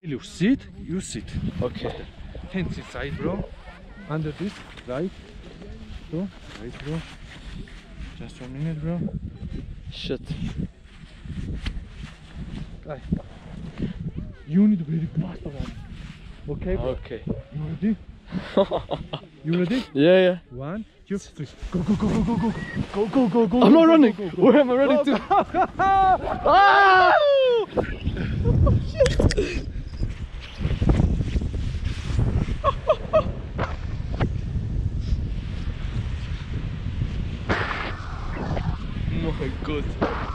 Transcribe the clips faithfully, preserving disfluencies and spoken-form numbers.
You sit, you sit. Okay. Hands inside, bro. Under this, right. Bro, right, bro. Just one minute, bro. Shit. Guy. You need very fast around. Okay, bro. Okay. You ready? You ready? Yeah, yeah. One, two, three. Go, go, go, go, go, go, go, go, go, go. I'm go, not go, running. Go, go, go. Where am I running to? Ah! Oh my god.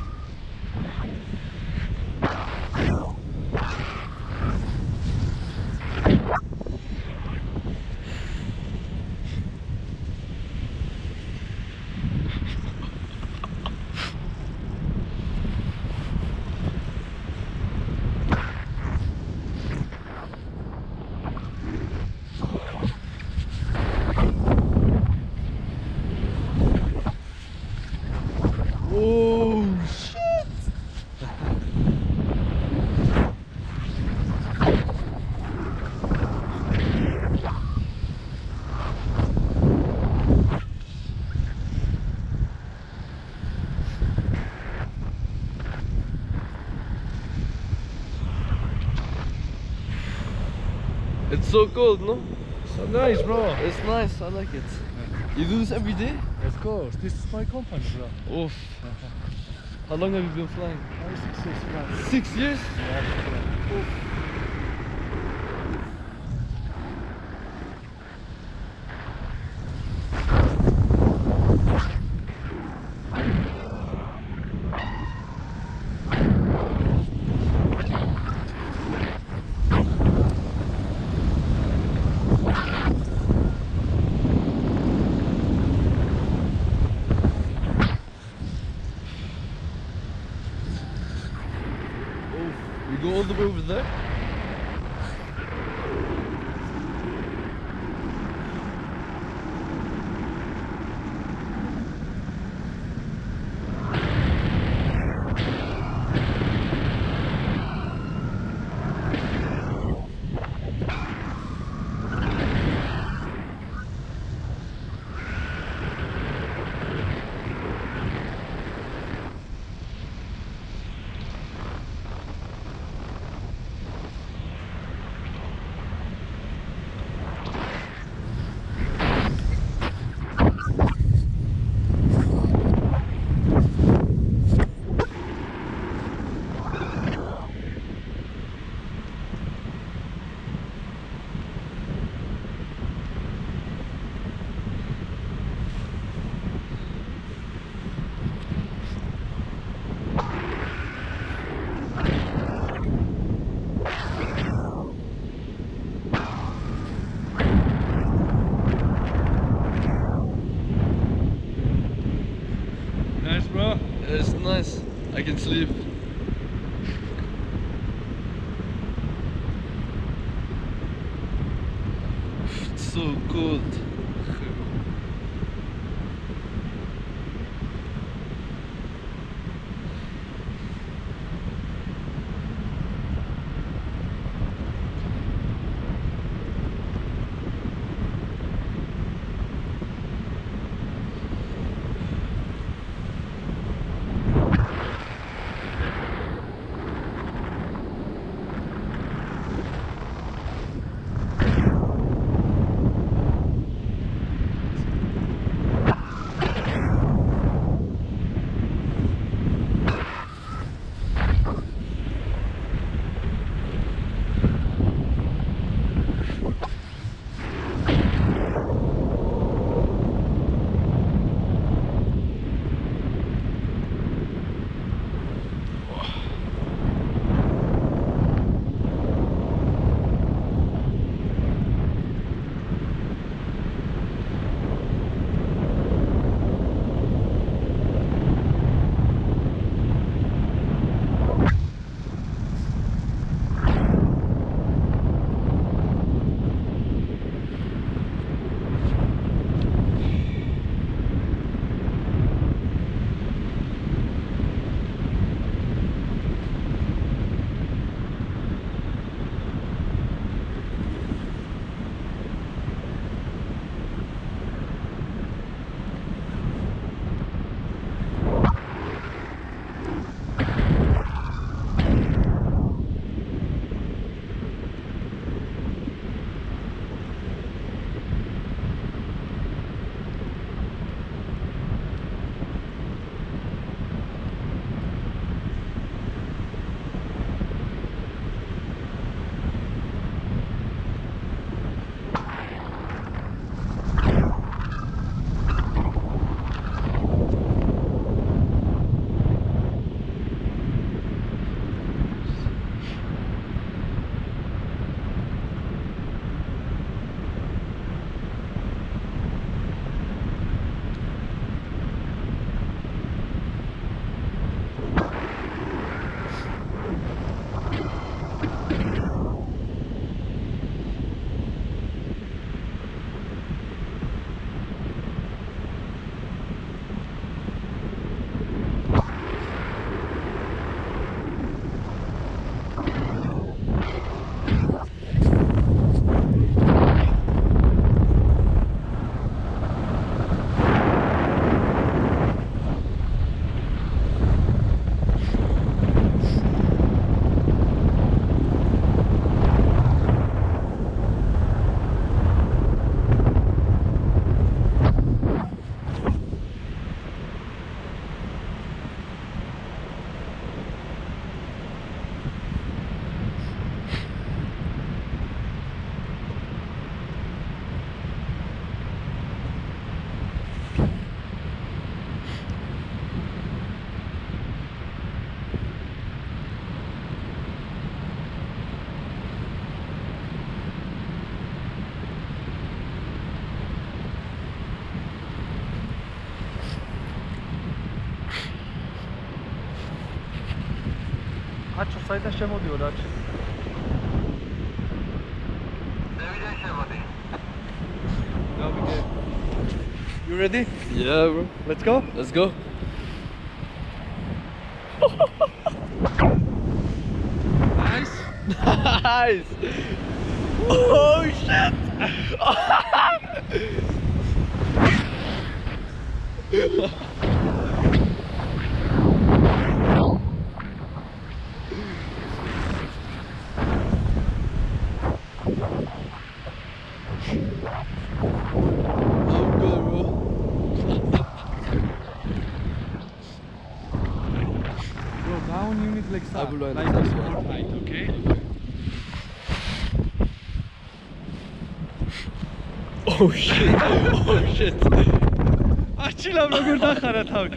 Oh shit! It's so cold, no? So nice, bro. It's nice, I like it. You do this every day? Of course, this is my company, bro. Oof. How long have you been flying? Five, six years, bro. Six years? Yeah, bro. We go all the way over there? Nice, bro. It's nice. I can sleep. It's so cold. არჩო საიდან შემოდიო რა არჩი? ზევიდან შემოდი. გავიგე. You ready? Yeah, bro. Let's go. Let's go. Nice. Nice. Oh shit. I'm good, bro. Bro, down you need like I will learn like this more one. height, okay? Oh shit. Oh shit. არჩილავ როგორ დახარა თავი.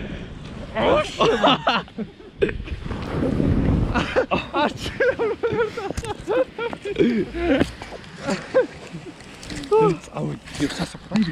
არჩილავ როგორ დახარა. წავი, გიხსასაფრთხო.